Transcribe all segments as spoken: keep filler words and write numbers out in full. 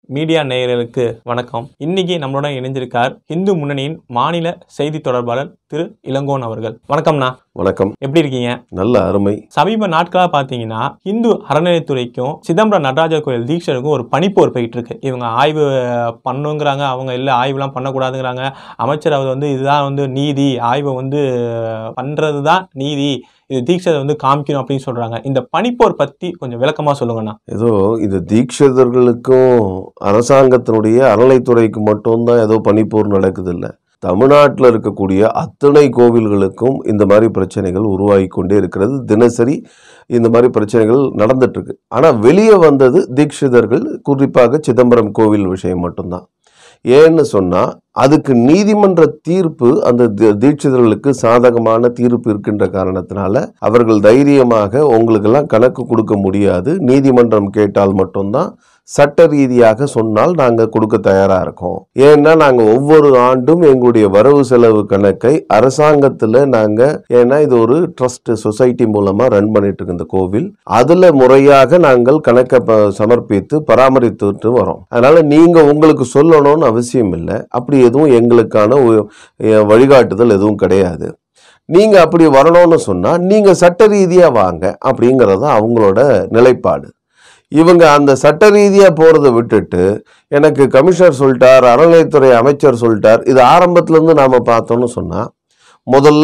Media நேயர்களுக்கு வணக்கம். இன்னைக்கு நம்மளோட இணைஞ்சிருக்கார் இந்து முன்னணியின் மாநில செய்தி தொடர்பாளர் திரு இளங்கோன் அவர்கள். வணக்கம்ண்ணா. வணக்கம். எப்படி இருக்கீங்க? நல்ல அருமை. சமீப நாட்களா பாத்தீங்கன்னா இந்து அறநிலையத்துறைக்கும் சிதம்பரம் நடராஜர் கோயில் தீட்சருக்கும் ஒரு பனிப்போர் போயிட்டு இருக்கு. இவங்க ஆய்வு பண்ணுங்கிறாங்க, அவங்க இல்ல ஆய்வுலாம் பண்ணக்கூடாதுங்கிறாங்க. அமைச்சர் அவர் வந்து இதுதான் வந்து நீதி, ஆய்வை வந்து பண்றதுதான் நீதி, இது தீட்சிதர் வந்து காமிக்கணும் அப்படின்னு சொல்றாங்க. இந்த பனிப்போர் பத்தி கொஞ்சம் விளக்கமா சொல்லுங்கண்ணா. ஏதோ இது தீட்சிதர்களுக்கும் அரசாங்கத்தினுடைய அறநிலைத்துறைக்கு மட்டும்தான் ஏதோ பனிப்போர் நடக்குது இல்லை. தமிழ்நாட்டில் இருக்கக்கூடிய அத்தனை கோவில்களுக்கும் இந்த மாதிரி பிரச்சனைகள் உருவாகி கொண்டே இருக்கிறது. தினசரி இந்த மாதிரி பிரச்சனைகள் நடந்துட்டு இருக்கு. ஆனால் வெளியே வந்தது தீட்சிதர்கள், குறிப்பாக சிதம்பரம் கோவில் விஷயம் மட்டும்தான். ஏன்னு சொன்னால் அதுக்கு நீதிமன்ற தீர்ப்பு அந்த தீட்சிதர்களுக்கு சாதகமான தீர்ப்பு இருக்கின்ற காரணத்தினால அவர்கள் தைரியமாக உங்களுக்கெல்லாம் கணக்கு கொடுக்க முடியாது, நீதிமன்றம் கேட்டால் மட்டும்தான் சட்ட ரீதியாக சொன்னால் நாங்கள் கொடுக்க தயாராக இருக்கோம். ஏன்னா நாங்கள் ஒவ்வொரு ஆண்டும் எங்களுடைய வரவு செலவு கணக்கை அரசாங்கத்தில் நாங்கள், ஏன்னா இது ஒரு ட்ரஸ்ட் சொசைட்டி மூலமாக ரன் பண்ணிட்டு இருக்கு இந்த கோவில், அதில் முறையாக நாங்கள் கணக்கை சமர்ப்பித்து பராமரித்துட்டு வரோம். அதனால நீங்கள் உங்களுக்கு சொல்லணும்னு அவசியம் இல்லை. அப்படி எதுவும் எங்களுக்கான வழிகாட்டுதல் எதுவும் கிடையாது. நீங்கள் அப்படி வரணும்னு சொன்னால் நீங்கள் சட்ட ரீதியாக வாங்க அப்படிங்கிறது தான் அவங்களோட நிலைப்பாடு. இவங்க அந்த சட்ட ரீதியாக போகிறத விட்டுட்டு எனக்கு கமிஷனர் சொல்லிட்டார், அறநிலையத்துறை அமைச்சர் சொல்லிட்டார், இது ஆரம்பத்துலேருந்து நாம் பார்த்தோன்னு சொன்னால் முதல்ல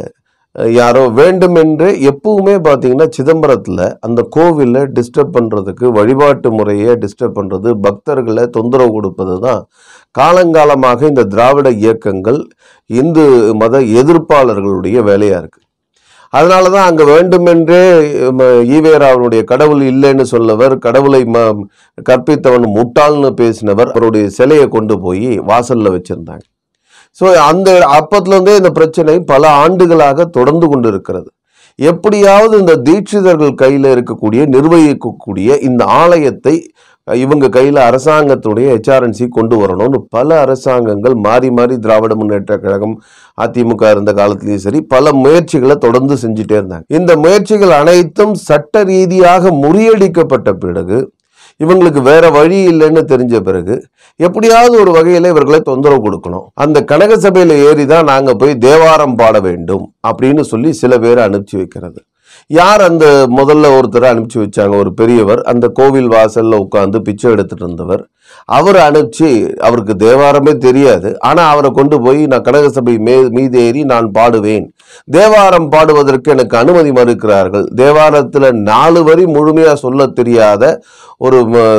யாரோ வேண்டுமென்றே எப்பவுமே பார்த்தீங்கன்னா சிதம்பரத்தில் அந்த கோவிலை டிஸ்டர்ப் பண்ணுறதுக்கு, வழிபாட்டு முறையை டிஸ்டர்ப் பண்ணுறது, பக்தர்களை தொந்தரவு கொடுப்பது தான் காலங்காலமாக இந்த திராவிட இயக்கங்கள் இந்து மத எதிர்ப்பாளர்களுடைய வேலையாக இருக்குது. அதனால தான் அங்கே வேண்டுமென்றே ஈவேராவனுடைய கடவுள் இல்லைன்னு சொல்லவர், கடவுளை ம கற்பித்தவன் முட்டாள்னு பேசினவர், அவருடைய சிலையை கொண்டு போய் வாசலில் வச்சுருந்தாங்க. ஸோ அந்த அப்பத்துலேருந்தே இந்த பிரச்சனை பல ஆண்டுகளாக தொடர்ந்து கொண்டு இருக்கிறது. எப்படியாவது இந்த தீட்சிதர்கள் கையில் இருக்கக்கூடிய நிர்வகிக்கக்கூடிய இந்த ஆலயத்தை இவங்க கையில் அரசாங்கத்துடைய ஹெச்ஆர்என்சி கொண்டு வரணும்னு பல அரசாங்கங்கள் மாறி மாறி, திராவிட முன்னேற்ற கழகம், அதிமுக இருந்த காலத்திலையும் சரி, பல முயற்சிகளை தொடர்ந்து செஞ்சுட்டே இருந்தாங்க. இந்த முயற்சிகள் அனைத்தும் சட்ட ரீதியாக முறியடிக்கப்பட்ட பிறகு, இவங்களுக்கு வேற வழி இல்லைன்னு தெரிஞ்ச பிறகு எப்படியாவது ஒரு வகையில இவர்களை தொந்தரவு கொடுக்கணும். அந்த கனக சபையில ஏறி தான் நாங்க போய் தேவாரம் பாட வேண்டும் அப்படின்னு சொல்லி சில பேரை அனுப்பிச்சு வைக்கிறது. யார் அந்த முதல்ல ஒருத்தரை அனுப்பிச்சு வச்சாங்க, ஒரு பெரியவர், அந்த கோவில் வாசல்ல உட்காந்து பிச்சை எடுத்துட்டு இருந்தவர். அவர் அனுப்பிச்சு, அவருக்கு தேவாரமே தெரியாது, ஆனா அவரை கொண்டு போய் நான் கனக சபை மே மீது ஏறி நான் பாடுவேன், தேவாரம் பாடுவதற்கு எனக்கு அனுமதி மறுக்கிறார்கள். தேவாரத்துல நாலு வரி முழுமையா சொல்ல தெரியாத ஒரு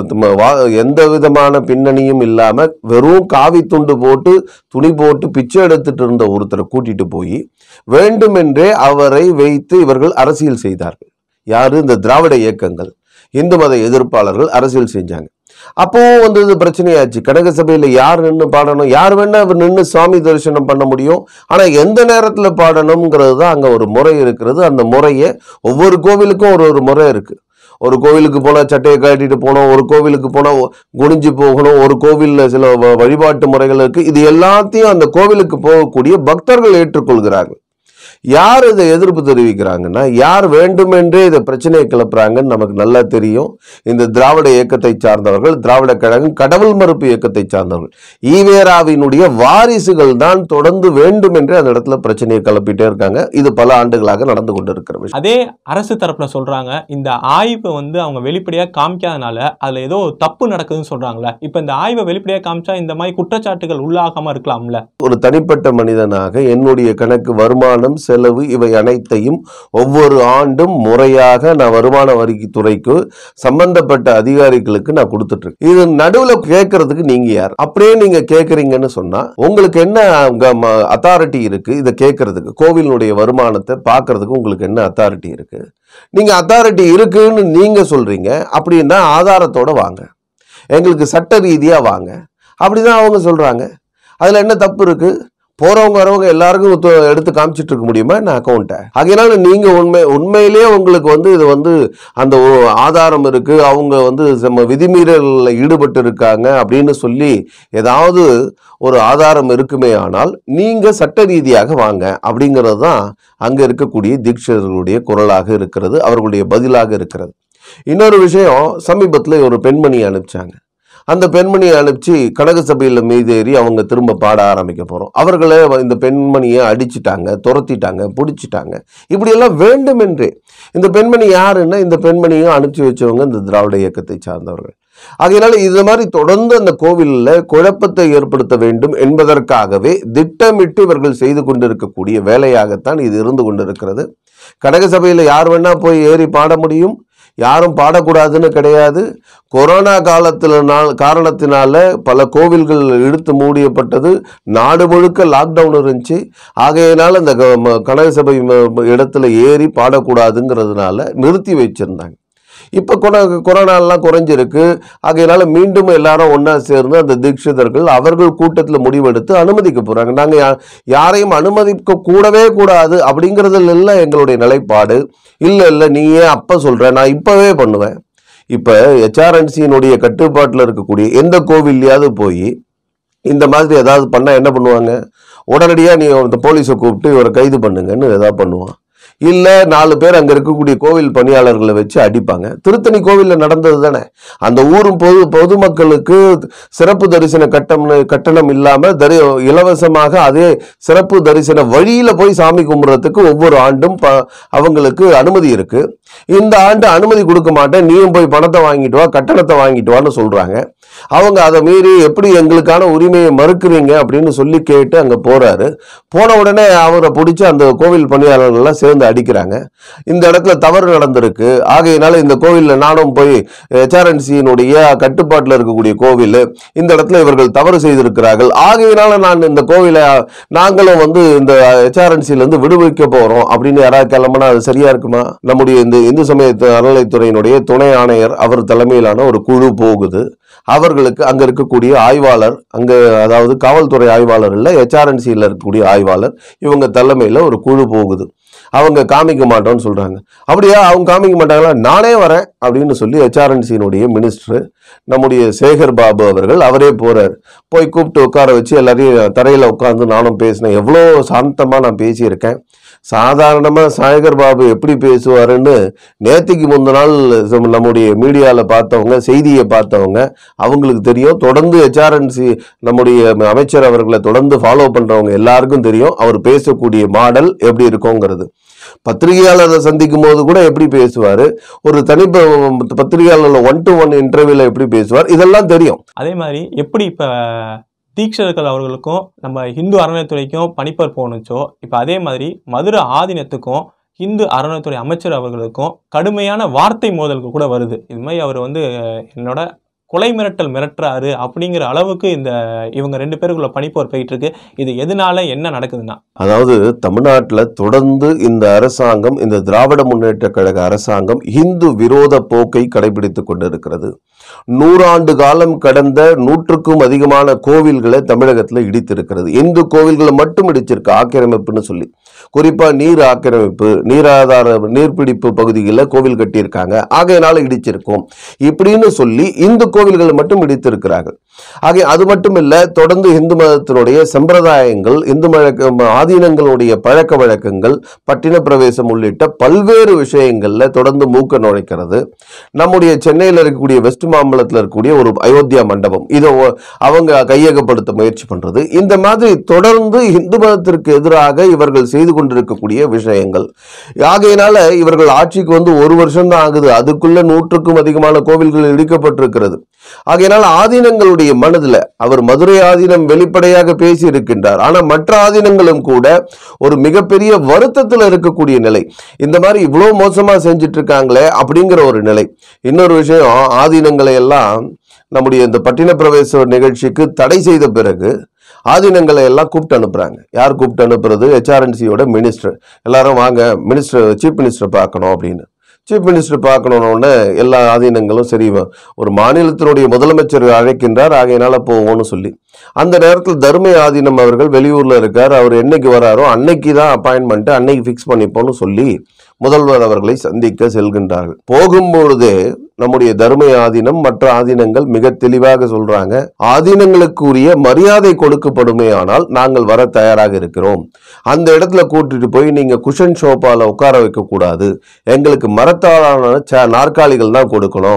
எந்த விதமான பின்னணியும் இல்லாம வெறும் காவி துண்டு போட்டு துணி போட்டு பிச்சை எடுத்துட்டு இருந்த ஒருத்தரை கூட்டிட்டு போய் வேண்டுமென்றே அவரை வைத்து இவர்கள் அரசியல் செய்தார்கள். யாரு? இந்த திராவிட இயக்கங்கள், இந்து மத எதிர்ப்பாளர்கள் அரசியல் செஞ்சாங்க. அப்பவும் வந்து இது பிரச்சனையாச்சு. கனக சபையில யார் நின்று பாடணும், யார் வேணா நின்று சுவாமி தரிசனம் பண்ண முடியும், ஆனா எந்த நேரத்துல பாடணுங்கிறது தான் அங்க ஒரு முறை இருக்கிறது. அந்த முறையை ஒவ்வொரு கோவிலுக்கும் ஒரு ஒரு முறை இருக்கு. ஒரு கோவிலுக்கு போனா சட்டையை காட்டிட்டு போனோம், ஒரு கோவிலுக்கு போனா குனிஞ்சு போகணும், ஒரு கோவில்ல சில வழிபாட்டு முறைகள் இருக்கு. இது எல்லாத்தையும் அந்த கோவிலுக்கு போகக்கூடிய பக்தர்கள் ஏற்றுக்கொள்கிறார்கள். யார் இதை எதிர்ப்பு தெரிவிக்கிறாங்கன்னா, யார் வேண்டுமென்றே இதை பிரச்சனையை கிளப்புறாங்கன்னு நமக்கு நல்லா தெரியும். இந்த திராவிட இயக்கத்தை சார்ந்தவர்கள், திராவிட கழகம், கடவுள் மறுப்பு இயக்கத்தை சார்ந்தவர்கள், ஈவேராவினுடைய வாரிசுகள் தான் தொடர்ந்து வேண்டுமென்றே அந்த இடத்துல பிரச்சனையை கிளப்பிட்டே இருக்காங்க. இது பல ஆண்டுகளாக நடந்து கொண்டு இருக்கிற விஷயம். அதே அரசு தரப்புல சொல்றாங்க, இந்த ஆய்வை வந்து அவங்க வெளிப்படையா காமிக்காதனால அதுல ஏதோ தப்பு நடக்குதுன்னு சொல்றாங்களே. இப்ப இந்த ஆய்வை வெளிப்படையா காமிச்சா இந்த மாதிரி குற்றச்சாட்டுகள் உள்ளாகாம இருக்கலாம்ல. ஒரு தனிப்பட்ட மனிதனாக என்னுடைய கணக்கு, வருமானம், செலவு, இவை அனைத்தையும் ஒவ்வொரு ஆண்டும் முறையாக நான் வருமான வரிக்கு துறைக்கு சம்பந்தப்பட்ட அதிகாரிகளுக்கு நான் கொடுத்துட்டு இருக்கேன். இது நடுவில் கேட்கறதுக்கு நீங்க யார்? அப்படியே நீங்க கேட்கறீங்கன்னு சொன்னா உங்களுக்கு என்ன அத்தாரிட்டி இருக்கு? இதை கேட்கறதுக்கு, கோவிலுடைய வருமானத்தை பார்க்கறதுக்கு உங்களுக்கு என்ன அத்தாரிட்டி இருக்கு? நீங்க அத்தாரிட்டி இருக்குன்னு நீங்க சொல்றீங்க அப்படின்னா ஆதாரத்தோட வாங்க, எங்களுக்கு சட்ட ரீதியா வாங்க அப்படிதான் அவங்க சொல்றாங்க. அதுல என்ன தப்பு இருக்கு? போறவங்க வரவங்க எல்லாருக்கும் எடுத்து காமிச்சிட்டு இருக்க முடியுமா என்ன அக்கௌண்ட்டை? அதனால நீங்க உண்மை உண்மையிலேயே உங்களுக்கு வந்து இது வந்து அந்த ஆதாரம் இருக்கு, அவங்க வந்து நம்ம விதிமீறலில் ஈடுபட்டு இருக்காங்க அப்படின்னு சொல்லி ஏதாவது ஒரு ஆதாரம் இருக்குமே ஆனால் நீங்க சட்ட ரீதியாக வாங்க அப்படிங்கிறது தான் அங்க இருக்கக்கூடிய தீட்சிதர்களுடைய குரலாக இருக்கிறது, அவர்களுடைய பதிலாக இருக்கிறது. இன்னொரு விஷயம், சமீபத்தில் ஒரு பெண்மணி அனுப்பிச்சாங்க. அந்த பெண்மணியை அனுப்பிச்சு கனக சபையில் மீதேறி அவங்க திரும்ப பாட ஆரம்பிக்க போகிறோம். அவர்களே இந்த பெண்மணியை அடிச்சிட்டாங்க, துரத்திட்டாங்க, பிடிச்சிட்டாங்க. இப்படியெல்லாம் வேண்டும் என்றே. இந்த பெண்மணி யாருன்னா இந்த பெண்மணியும் அனுப்பிச்சு வச்சவங்க இந்த திராவிட இயக்கத்தை சார்ந்தவர்கள். ஆகையினால இது மாதிரி தொடர்ந்து அந்த கோவிலில் குழப்பத்தை ஏற்படுத்த வேண்டும் என்பதற்காகவே திட்டமிட்டு இவர்கள் செய்து கொண்டிருக்கக்கூடிய வேலையாகத்தான் இது இருந்து கொண்டிருக்கிறது. கனக சபையில் யார் வேணா போய் ஏறி பாட முடியும், யாரும் பாடக்கூடாதுன்னு கிடையாது. கொரோனா காலத்தினால காரணத்தினால பல கோவில்கள் இழுத்து மூடியப்பட்டது, நாடு முழுக்க லாக்டவுன் இருந்துச்சு. ஆகையினால இந்த கனக சபை இடத்துல ஏறி பாடக்கூடாதுங்கிறதுனால நிறுத்தி வச்சிருந்தாங்க. இப்போ கொன கொரோனாலாம் குறைஞ்சிருக்கு. ஆகையினால மீண்டும் எல்லாரும் ஒன்றா சேர்ந்து அந்த தீட்சிதர்கள் அவர்கள் கூட்டத்தில் முடிவெடுத்து அனுமதிக்க போகிறாங்க. நாங்கள் யா யாரையும் அனுமதிக்க கூடவே கூடாது அப்படிங்கிறதுல இல்லை எங்களுடைய நிலைப்பாடு. இல்லை இல்லை நீ ஏன் அப்போ சொல்கிற, நான் இப்போவே பண்ணுவேன். இப்போ ஹெச்ஆர்என்சியினுடைய கட்டுப்பாட்டில் இருக்கக்கூடிய எந்த கோவில்லையாவது போய் இந்த மாதிரி ஏதாவது பண்ணால் என்ன பண்ணுவாங்க? உடனடியாக நீ அந்த போலீஸை கூப்பிட்டு இவரை கைது பண்ணுங்கன்னு ஏதாவது பண்ணுவான். இல்லை நாலு பேர் அங்கே இருக்கக்கூடிய கோவில் பணியாளர்களை வச்சு அடிப்பாங்க. திருத்தணி கோவிலில் நடந்தது தானே. அந்த ஊரும் பொது பொதுமக்களுக்கு சிறப்பு தரிசன கட்டம் கட்டணம் இல்லாமல் தரி இலவசமாக அதே சிறப்பு தரிசன வழியில் போய் சாமி கும்பிட்றதுக்கு ஒவ்வொரு ஆண்டும் ப அவங்களுக்கு அனுமதி இருக்குது. இந்த ஆண்டு அனுமதி கொடுக்க மாட்டேன், நீயும் போய் பணத்தை வாங்கிட்டு வா, கட்டணத்தை வாங்கிட்டு வான்னு சொல்கிறாங்க. அவங்க அதை மீறி எப்படி எங்களுக்கான உரிமையை மறுக்கிறீங்க அப்படின்னு சொல்லி கேட்டு அங்கே போகிறாரு. போன உடனே அவரை பிடிச்சி அந்த கோவில் பணியாளர்கள்லாம் சேர்ந்து அடிக்கிறாங்க. இந்த இடத்துல தவறு நடந்திருக்கு, ஆகையினால இந்த கோவிலில் நானும் போய் ஹெச்ஆர்என்சியினுடைய கட்டுப்பாட்டில் இருக்கக்கூடிய கோவில், இந்த இடத்துல இவர்கள் தவறு செய்திருக்கிறார்கள், ஆகையினால நான் இந்த கோவிலை நாங்களும் வந்து இந்த ஹெச்ஆர்என்சியிலேருந்து விடுவிக்க போகிறோம் அப்படின்னு யாராவது கிளம்புனா அது சரியா இருக்குமா? நம்முடைய இந்த இந்து சமய அறநிலைத்துறையினுடைய துணை ஆணையர் அவர் தலைமையிலான ஒரு குழு போகுது. அவர்களுக்கு அங்க இருக்கக்கூடிய ஆய்வாளர், அங்க அதாவது காவல்துறை ஆய்வாளர் இல்லை, ஹெச்ஆர்என்சியில் இருக்கக்கூடிய ஆய்வாளர், இவங்க தலைமையில் ஒரு குழு போகுது. அவங்க காமிக்க மாட்டோம்னு சொல்றாங்க. அப்படியா அவங்க காமிக்க மாட்டாங்களா? நானே வரேன் அப்படின்னு சொல்லி ஹெச்ஆர்என்சியினுடைய மினிஸ்டர் நம்முடைய சேகர் பாபு அவர்கள் அவரே போறார். போய் கூப்பிட்டு உட்கார வச்சு எல்லாரையும் தரையில் உட்காந்து நானும் பேசினேன். எவ்வளோ சாந்தமாக நான் பேசியிருக்கேன். சாதாரணமாக சேகர் பாபு எப்படி பேசுவாருன்னு நேற்றுக்கு முந்த நாள் நம்முடைய மீடியாவில் பார்த்தவங்க, செய்தியை பார்த்தவங்க அவங்களுக்கு தெரியும். தொடர்ந்து ஹெச்ஆர்என்சி நம்முடைய அமைச்சர் அவர்களை தொடர்ந்து ஃபாலோ பண்ணுறவங்க எல்லாருக்கும் தெரியும் அவர் பேசக்கூடிய மாடல் எப்படி இருக்குங்கிறது. பத்திரிகையாளரை சந்திக்கும் போது கூட எப்படி பேசுவார், ஒரு தனி பத்திரிகையாளர் ஒன் டு ஒன் இன்டர்வியூல எப்படி பேசுவார், இதெல்லாம் தெரியும். அதே மாதிரி எப்படி இப்போ தீட்சிதர்கள் அவர்களுக்கும் நம்ம ஹிந்து அறநிலைத்துறைக்கும் பணிப்பர் போனுச்சோ, இப்போ அதே மாதிரி மதுரை ஆதீனத்துக்கும் ஹிந்து அறநிலைத்துறை அமைச்சர் அவர்களுக்கும் கடுமையான வார்த்தை மோதல்கள் கூட வருது. இது மாதிரி அவர் வந்து என்னோட கொலை மிரட்டல் மிரட்டுறாரு அப்படிங்கிற அளவுக்கு இந்த இவங்க ரெண்டு பேருக்குள்ள பணிப்போர் போயிட்டு இருக்கு. இது எதனால என்ன நடக்குதுன்னா, அதாவது தமிழ்நாட்டில் தொடர்ந்து இந்த அரசாங்கம், இந்த திராவிட முன்னேற்ற கழக அரசாங்கம் இந்து விரோத போக்கை கடைபிடித்துக் கொண்டிருக்கிறது. நூறாண்டு காலம் கடந்த நூற்றுக்கும் அதிகமான கோவில்களை தமிழகத்தில் இடித்திருக்கிறது. இந்து கோவில்களை மட்டும் இடிச்சிருக்கு ஆக்கிரமிப்புன்னு சொல்லி. குறிப்பா நீர் ஆக்கிரமிப்பு, நீராதார நீர்பிடிப்பு பகுதிகளில் கோவில் கட்டியிருக்காங்க, ஆகையினால இடிச்சிருக்கோம் இப்படின்னு சொல்லி இந்து கோவில்களை மட்டும் இடித்திருக்கிறார்கள். ஆகிய அது மட்டும் இல்ல, தொடர்ந்து இந்து மதத்தினுடைய சம்பிரதாயங்கள், இந்து ஆதீனங்களுடைய பழக்க வழக்கங்கள், பட்டின பிரவேசம் உள்ளிட்ட பல்வேறு விஷயங்கள்ல தொடர்ந்து மூக்க நுழைக்கிறது. நம்முடைய சென்னையில் இருக்கக்கூடிய வெஸ்ட் மாம்பலத்தில் இருக்கக்கூடிய ஒரு அயோத்தியா மண்டபம், இதை அவங்க கையகப்படுத்த முயற்சி பண்றது. இந்த மாதிரி தொடர்ந்து இந்து மதத்திற்கு எதிராக இவர்கள் செய்து கொண்டிருக்கக்கூடிய விஷயங்கள். ஆகையினால இவர்கள் ஆட்சிக்கு வந்து ஒரு வருஷம் தான் ஆகுது, அதுக்குள்ள நூற்றுக்கும் அதிகமான கோவில்கள் இடிக்கப்பட்டிருக்கிறது. ஆகையினால் ஆதீனங்களுடைய மனதில் அவர் மதுரை ஆதீனம் வெளிப்படையாக பேசி இருக்கின்றார். ஆனா மற்ற ஆதீனங்களும் கூட ஒரு மிகப்பெரிய வருத்தத்தில் இருக்கக்கூடிய நிலை. இந்த மாதிரி இவ்வளவு மோசமா செஞ்சிட்டு இருக்காங்களே அப்படிங்கிற ஒரு நிலை. இன்னொரு விஷயம், ஆதீனங்களை எல்லாம் நம்முடைய இந்த பட்டின பிரவேச நிகழ்ச்சிக்கு தடை செய்த பிறகு ஆதீனங்களை எல்லாம் கூப்பிட்டு அனுப்புறாங்க. யார் கூப்பிட்டு அனுப்புறது? ஹெச்ஆர்என்சியோட மினிஸ்டர். எல்லாரும் வாங்க மினிஸ்டர், சீஃப் மினிஸ்டர் பார்க்கணும் அப்படின்னு. சீஃப் மினிஸ்டர் பார்க்கணுன்னு எல்லா ஆதீனங்களும் சரி, ஒரு மாநிலத்தினுடைய முதலமைச்சர் அழைக்கின்றார், ஆகையினால போவோம்னு சொல்லி. அந்த நேரத்தில் தர்ம ஆதீனம் அவர்கள் வெளியூர்ல இருக்கார், அவர் என்னைக்கு வராரோ அன்னைக்கு தான் அப்பாயின்மெண்ட், அன்னைக்கு ஃபிக்ஸ் பண்ணிப்போன்னு சொல்லி முதல்வர் அவர்களை சந்திக்க செல்கின்றார்கள். போகும்பொழுதே நம்முடைய தர்ம ஆதீனம் மற்ற ஆதீனங்கள் மிக தெளிவாக சொல்றாங்க, ஆதீனங்களுக்குரிய மரியாதை கொடுக்கப்படுமே ஆனால் நாங்கள் வர தயாராக இருக்கிறோம். அந்த இடத்துல கூட்டிட்டு போய் நீங்க குஷன் ஷோபால உட்கார வைக்க கூடாது, எங்களுக்கு மரத்தாலான நாற்காலிகள் தான் கொடுக்கணும்.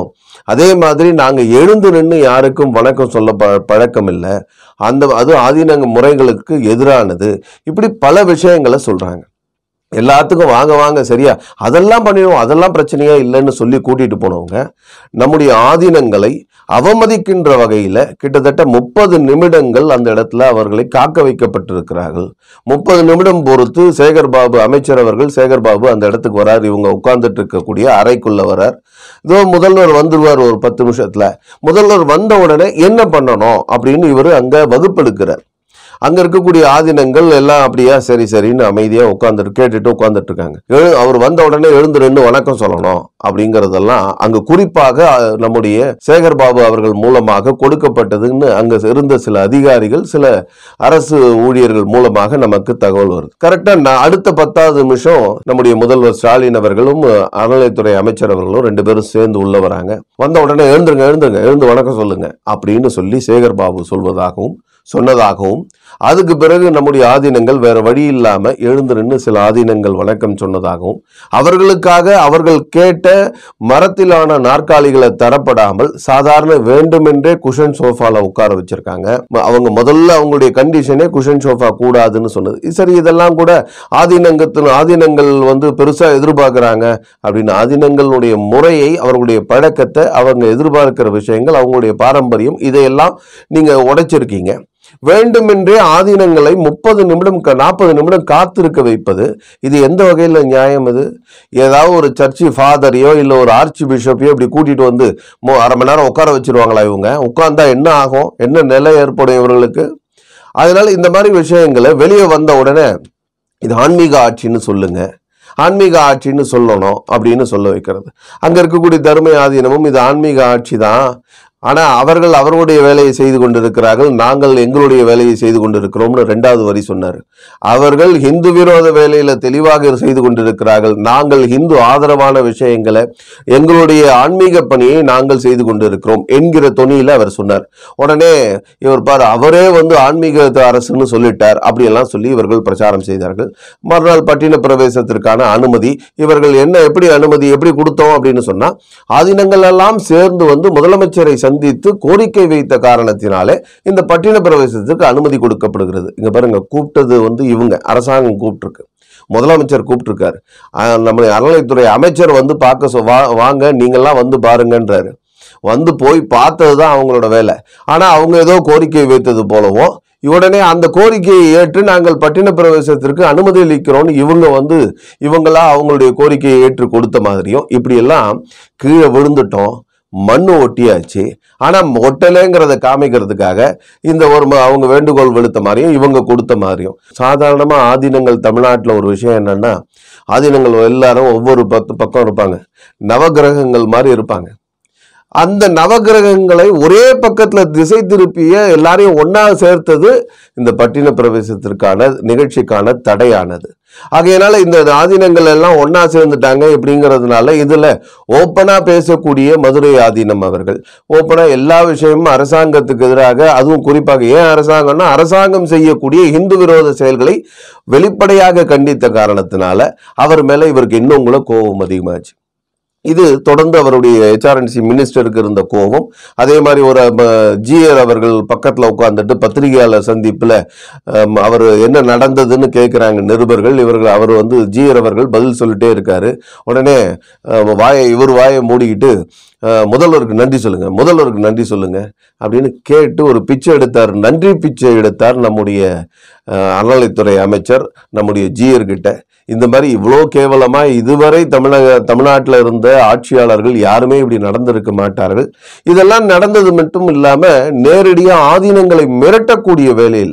அதே மாதிரி நாங்க எழுந்து நின்று யாருக்கும் வணக்கம் சொல்ல ப பழக்கம் இல்லை, அந்த அது ஆதீன முறைகளுக்கு எதிரானது, இப்படி பல விஷயங்களை சொல்றாங்க. எல்லாத்துக்கும் வாங்க வாங்க சரியா அதெல்லாம் பண்ணிடுவோம், அதெல்லாம் பிரச்சனையா இல்லைன்னு சொல்லி கூட்டிட்டு போனவங்க நம்முடைய ஆதீனங்களை அவமதிக்கின்ற வகையில கிட்டத்தட்ட முப்பது நிமிடங்கள் அந்த இடத்துல அவர்களை காக்க வைக்கப்பட்டிருக்கிறார்கள். முப்பது நிமிடம் பொறுத்து சேகர் பாபு அமைச்சர் அவர்கள் சேகர் பாபு அந்த இடத்துக்கு வரார். இவங்க உட்கார்ந்துட்டு இருக்கக்கூடிய அறைக்குள்ள வரார். இதோ முதல்வர் வந்துருவார் ஒரு பத்து நிமிஷத்துல. முதல்வர் வந்த உடனே என்ன பண்ணணும் அப்படின்னு இவர் அங்க வகுப்பெடுக்கிறார். அங்க இருக்கக்கூடிய ஆதீனங்கள் எல்லாம் அப்படியா சரி சரின்னு அமைதியா உட்கார்ந்துட்டு கேட்டுட்டு உட்கார்ந்துட்டு இருக்காங்க. எழு அவர் வந்த உடனே எழுந்து ரெண்டு வணக்கம் சொல்லணும் அப்படிங்கறதெல்லாம் அங்க குறிப்பாக நம்முடைய சேகர் பாபு அவர்கள் மூலமாக கொடுக்கப்பட்டதுன்னு அங்க இருந்த சில அதிகாரிகள் சில அரசு ஊழியர்கள் மூலமாக நமக்கு தகவல் வருது. கரெக்டா அடுத்த பத்தாவது நிமிஷம் நம்முடைய முதல்வர் ஸ்டாலின் அவர்களும் அறநிலையத்துறை அமைச்சர் அவர்களும் ரெண்டு பேரும் சேர்ந்து உள்ள வராங்க. வந்த உடனே எழுந்துருங்க எழுந்துருங்க எழுந்து வணக்கம் சொல்லுங்க அப்படின்னு சொல்லி சேகர் பாபு சொல்வதாகவும் சொன்னதாகவும், அதுக்கு பிறகு நம்முடைய ஆதீனங்கள் வேற வழி இல்லாம எழுந்து நின்று சில ஆதீனங்கள் வணக்கம் சொன்னதாகவும், அவர்களுக்காக அவர்கள் கேட்ட மரத்திலான நாற்காலிகளை தரப்படாமல் சாதாரண வேண்டுமென்றே குஷன் சோஃபால உட்கார வச்சிருக்காங்க. அவங்க முதல்ல அவங்களுடைய கண்டிஷனே குஷன் சோஃபா கூடாதுன்னு சொன்னது. சரி, இதெல்லாம் கூட ஆதீனங்கத்தின் ஆதீனங்கள் வந்து பெருசா எதிர்பார்க்கிறாங்க அப்படின்னு ஆதீனங்களுடைய முறையை அவர்களுடைய பழக்கத்தை அவங்க எதிர்பார்க்கிற விஷயங்கள் அவங்களுடைய பாரம்பரியம் இதையெல்லாம் நீங்க உடைச்சிருக்கீங்க. வேண்டுமென்றே ஆதீனங்களை முப்பது நிமிடம் நாற்பது நிமிடம் காத்திருக்க வைப்பது இது எந்த வகையில் நியாயம்? இது ஏதாவது ஒரு சர்ச்சி ஃபாதரையோ இல்லை ஒரு ஆர்ச்சி பிஷப்பையோ இப்படி கூட்டிட்டு வந்து அரை மணி நேரம் உட்கார வச்சிருவாங்களா? இவங்க உட்கார்ந்தா என்ன ஆகும், என்ன நிலை ஏற்படும் இவர்களுக்கு? அதனால இந்த மாதிரி விஷயங்களை வெளியே வந்த உடனே இது ஆன்மீக ஆட்சின்னு சொல்லுங்க, ஆன்மீக ஆட்சின்னு சொல்லணும் அப்படின்னு சொல்ல வைக்கிறது. அங்க இருக்கக்கூடிய தர்ம ஆதீனமும் இது ஆன்மீக ஆட்சி தான், ஆனா அவர்கள் அவர்களுடைய வேலையை செய்து கொண்டிருக்கிறார்கள், நாங்கள் எங்களுடைய வேலையை செய்து கொண்டிருக்கிறோம்னு ரெண்டாவது வரி சொன்னார். அவர்கள் ஹிந்து விரோத வேலையில தெளிவாக செய்து கொண்டிருக்கிறார்கள், நாங்கள் ஹிந்து ஆதரவான விஷயங்களை எங்களுடைய ஆன்மீக பணியை நாங்கள் செய்து கொண்டிருக்கிறோம் என்கிற தொனியில அவர் சொன்னார். உடனே இவர் பாரு அவரே வந்து ஆன்மீக அரசுன்னு சொல்லிட்டார் அப்படியெல்லாம் சொல்லி இவர்கள் பிரச்சாரம் செய்தார்கள். மறுநாள் பட்டின பிரவேசத்திற்கான அனுமதி இவர்கள் என்ன எப்படி அனுமதி எப்படி கொடுத்தோம் அப்படின்னு சொன்னா, ஆதீனங்கள் எல்லாம் சேர்ந்து வந்து முதலமைச்சரை சந்தித்து கோரிக்கை வைத்த காரணத்தினாலே இந்த பட்டின பிரவேசத்துக்கு அனுமதி கொடுக்கப்படுகிறது. இங்க பாருங்க, கூப்பிட்டது வந்து இவங்க அரசாங்கம் கூப்பிட்டுருக்கு, முதலமைச்சர் கூப்பிட்டுருக்காரு. நம்முடைய அறநிலைத்துறை அமைச்சர் வந்து பார்க்க வாங்க நீங்கெல்லாம் வந்து பாருங்கன்றாரு. வந்து போய் பார்த்ததுதான் அவங்களோட வேலை. ஆனா அவங்க ஏதோ கோரிக்கை வைத்தது போலவும் உடனே அந்த கோரிக்கையை ஏற்று நாங்கள் பட்டின பிரவேசத்திற்கு அனுமதி அளிக்கிறோம் இவங்க வந்து இவங்களா அவங்களுடைய கோரிக்கையை ஏற்று கொடுத்த மாதிரியும் இப்படி எல்லாம் கீழே விழுந்துட்டோம், மண்ணு ஒட்டியாச்சு. ஆனா ஒட்டலைங்கிறத காமிக்கிறதுக்காக இந்த ஒரு அவங்க வேண்டுகோள் விழுத்த மாதிரியும் இவங்க கொடுத்த மாதிரியும். சாதாரணமா ஆதீனங்கள் தமிழ்நாட்டில் ஒரு விஷயம் என்னன்னா, ஆதீனங்கள் எல்லாரும் ஒவ்வொரு பத்து பக்கம் இருப்பாங்க, நவகிரகங்கள் மாதிரி இருப்பாங்க. அந்த நவகிரகங்களை ஒரே பக்கத்துல திசை திருப்பிய எல்லாரையும் ஒன்னா சேர்த்தது இந்த பட்டின பிரவேசத்திற்கான நிகழ்ச்சிக்கான தடையானது. ஆகையினால இந்த ஆதீனங்கள் எல்லாம் ஒன்னா சேர்ந்துட்டாங்க இப்படிங்கிறதுனால இதுல ஓப்பனா பேசக்கூடிய மதுரை ஆதீனம் அவர்கள் ஓப்பனா எல்லா விஷயமும் அரசாங்கத்துக்கு எதிராக, அதுவும் குறிப்பாக ஏன் அரசாங்கம்னா அரசாங்கம் செய்யக்கூடிய இந்து விரோத செயல்களை வெளிப்படையாக கண்டித்த காரணத்தினால அவர் மேல இவருக்கு இன்னும் கூட கோபம் அதிகமாச்சு. இது தொடர்ந்து அவருடைய ஹெச்ஆர்என்சி மினிஸ்டருக்கு இருந்த கோபம். அதே மாதிரி ஒரு ஜிஆர் அவர்கள் பக்கத்துல உட்கார்ந்துட்டு பத்திரிகையாளர் சந்திப்புல அவர் என்ன நடந்ததுன்னு கேட்கிறாங்க நிருபர்கள். இவர்கள் அவர் வந்து ஜிஆர் அவர்கள் பதில் சொல்லிட்டே இருக்காரு. உடனே வாயை இவர் வாயை மூடிக்கிட்டு முதல்வருக்கு நன்றி சொல்லுங்க முதல்வருக்கு நன்றி சொல்லுங்க அப்படின்னு கேட்டு ஒரு பிச்சை எடுத்தார், நன்றி பிச்சை எடுத்தார் நம்முடைய அறநிலைத்துறை அமைச்சர் நம்முடைய ஜிஆர் கிட்ட. இந்த மாதிரி இவ்வளோ கேவலமா இதுவரை தமிழக தமிழ்நாட்டில் இருந்த ஆட்சியாளர்கள் யாருமே இப்படி நடந்திருக்க மாட்டார்கள். இதெல்லாம் நடந்தது மட்டும் இல்லாம நேரடியா ஆதீனங்களை மிரட்டக்கூடிய வேலையில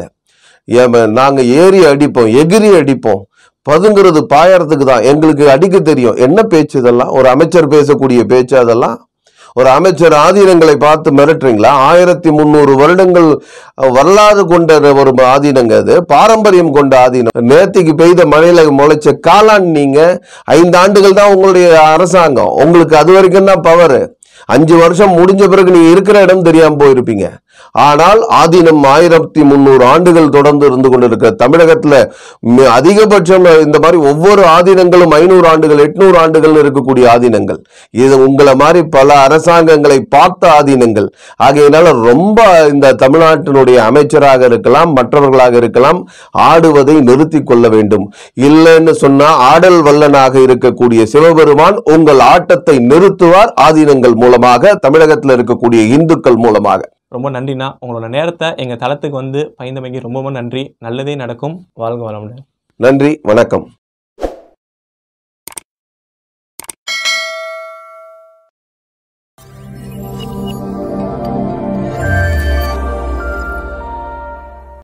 நாங்க ஏறி அடிப்போம் எகிரி அடிப்போம், பதுங்கிறது பாயறதுக்கு தான், எங்களுக்கு அடிக்க தெரியும். என்ன பேச்சு இதெல்லாம்? ஒரு அமைச்சர் பேசக்கூடிய பேச்சு அதெல்லாம்? ஒரு அமைச்சர் ஆதீனங்களை பார்த்து மிரட்டுறீங்களா? ஆயிரத்தி முன்னூறு வருடங்கள் வரலாறு கொண்ட ஒரு ஆதீனங்க, அது பாரம்பரியம் கொண்ட ஆதீனம். நேத்திக்கு பெய்த மழையில முளைச்ச காளான் நீங்க. ஐந்து ஆண்டுகள் தான் உங்களுடைய அரசாங்கம், உங்களுக்கு அது வரைக்கும் தான் பவர். அஞ்சு வருஷம் முடிஞ்ச பிறகு நீங்க இருக்கிற இடம் தெரியாம போயிருப்பீங்க. ஆனால் ஆதீனம் ஆயிரத்தி முன்னூறு ஆண்டுகள் தொடர்ந்து இருந்து கொண்டிருக்க தமிழகத்துல அதிகபட்சம் இந்த மாதிரி ஒவ்வொரு ஆதீனங்களும் ஐநூறு ஆண்டுகள் எட்நூறு ஆண்டுகள் இருக்கக்கூடிய ஆதீனங்கள். இது உங்களை மாதிரி பல அரசாங்கங்களை பார்த்த ஆதீனங்கள். ஆகையினால ரொம்ப இந்த தமிழ்நாட்டினுடைய அமைச்சராக இருக்கலாம், மற்றவர்களாக இருக்கலாம், ஆடுவதை நிறுத்தி கொள்ள வேண்டும். இல்லைன்னு சொன்னா ஆடல் வல்லனாக இருக்கக்கூடிய சிவபெருமான் உங்கள் ஆட்டத்தை நிறுத்துவார் ஆதீனங்கள் மூலமாக, தமிழகத்தில் இருக்கக்கூடிய இந்துக்கள் மூலமாக. ரொம்ப நன்றிண்ணா. உங்களோட நேரத்தை எங்க தளத்துக்கு வந்து பயந்தமைக்கு ரொம்ப நன்றி. நல்லதே நடக்கும். வாழ்க வளமுடன். நன்றி, வணக்கம்.